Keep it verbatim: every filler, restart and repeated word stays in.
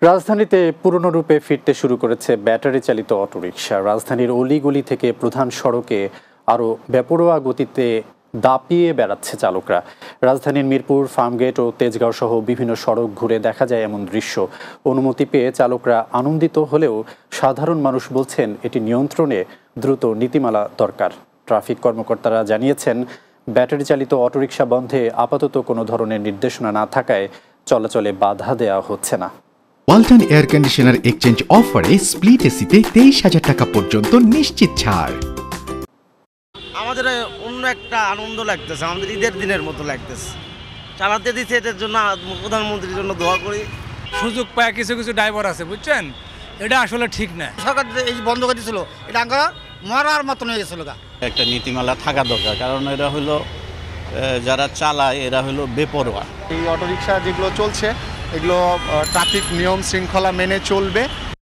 রাজধানীতে পুরনো রূপে ফিরতে শুরু করেছে ব্যাটারি চালিত অটোরিকশা। রাজধানীর অলিগলি থেকে প্রধান সড়কে আরও বেপরোয়া গতিতে দাপিয়ে বেড়াচ্ছে চালকরা। রাজধানীর মিরপুর, ফার্মগেট ও তেজগাঁও সহ বিভিন্ন সড়ক ঘুরে দেখা যায় এমন দৃশ্য। অনুমতি পেয়ে চালকরা আনন্দিত হলেও সাধারণ মানুষ বলছেন এটি নিয়ন্ত্রণে দ্রুত নীতিমালা দরকার। ট্রাফিক কর্মকর্তারা জানিয়েছেন, ব্যাটারি চালিত অটোরিকশা বন্ধে আপাতত কোনো ধরনের নির্দেশনা না থাকায় চলাচলে বাধা দেওয়া হচ্ছে না। ওয়ালটন এয়ার কন্ডিশনার এক্সচেঞ্জ অফারে স্প্লিট এসিতে তেইশ হাজার টাকা পর্যন্ত নিশ্চিত ছাড়। আমাদের অন্য একটা আনন্দ লাগতেছে, আমাদের ঈদের দিনের মতো লাগতেছে। চালাতে দিচ্ছে, এটার জন্য প্রধানমন্ত্রীর জন্য দোয়া করি। সুযোগ পায় কিছু কিছু ড্রাইভার আছে, বুঝছেন, এটা আসলে ঠিক না। সরকার এই বন্ধ করে দিয়েছিল, এটা আমরা মরার মতন হয়ে গেছিল। একটা নীতিমালা থাকা দরকার, কারণ এরা হলো যারা চালায় এরা হলো বেপরোয়া। এই অটোরিকশা যেগুলো চলছে এগুলো ট্রাফিক নিয়ম শৃঙ্খলা মেনে চলবে।